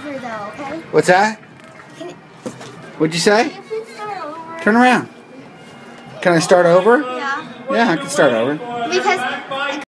over though, okay? What's that? Can What'd you say? you please start over? Turn around. Can I start over? Yeah. Yeah, I can start over. Because